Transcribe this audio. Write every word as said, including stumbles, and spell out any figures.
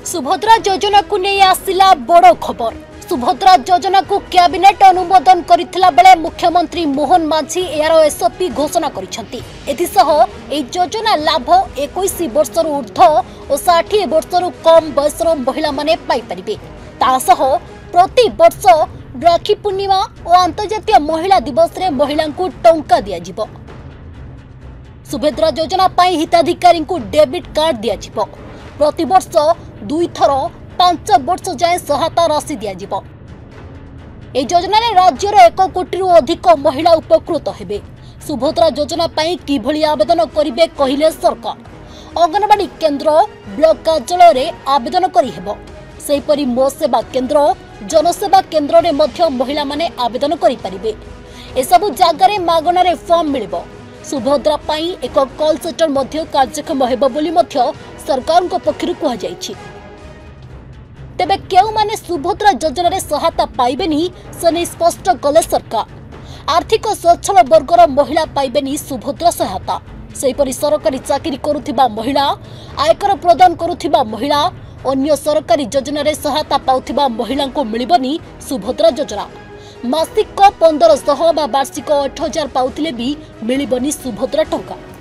सुभद्रा योजना को नहीं आसिला बड़ खबर। सुभद्रा योजना को कैबिनेट अनुमोदन करथिला बेले मुख्यमंत्री मोहन मांझी यार एसओपी घोषणा करिसेंती। एथिसह ए योजना लाभ इक्कीस वर्ष ऊर्ध्व और साठ वर्ष कम बयसर महिला माने पाई परिबे। तासह प्रति वर्ष राखी पूर्णिमा और अंतर्जातीय महिला दिवस रे महिला को टंका दिया जिवो। सुभद्रा योजना पाई हिताधिकारी को डेबिट कार्ड दिया जिवो। प्रति वर्ष दुई थर पांच वर्ष जाए सहायता राशि दिया। ए योजना रे राज्यर एक कोटी रु अधिक महिला उपकृत हेबे। सुभद्रा योजना पाई किभली आवेदन करिवे कहिले सरकार। अंगनवाड़ी केन्द्र ब्लॉक कार्यालय रे आवेदन करि हेबो। सेहीपरि मो सेवा केन्द्र जनसेवा केन्द्र रे मध्य महिला माने आवेदन करि परिबे। ए सब जागा रे मागना रे फॉर्म मिलिबो। सुभद्रा पाई एक कॉल सेंटर मध्य कार्यक्षम हेबो बोली मध्य सरकार को पक्षरु कहा जायछि। तेबे केउ माने सुभद्रा योजना रे सहायता पाइबेनी से स्पष्ट कले सरकार। आर्थिक स्वच्छल वर्गर महिला पाइबेनी सुभद्रा सहायता। सेहीपरि सरकारी चाकरी करुथिबा महिला, आयकर प्रदान करुथिबा महिला, अन्य सरकारी योजना रे सहायता पाउथिबा महिला को मिलिबनी सुभद्रा योजना। मासिक पंद्रह सौ बा वार्षिक आठ हजार पाउथिले भी मिलिबनी सुभद्रा टंका।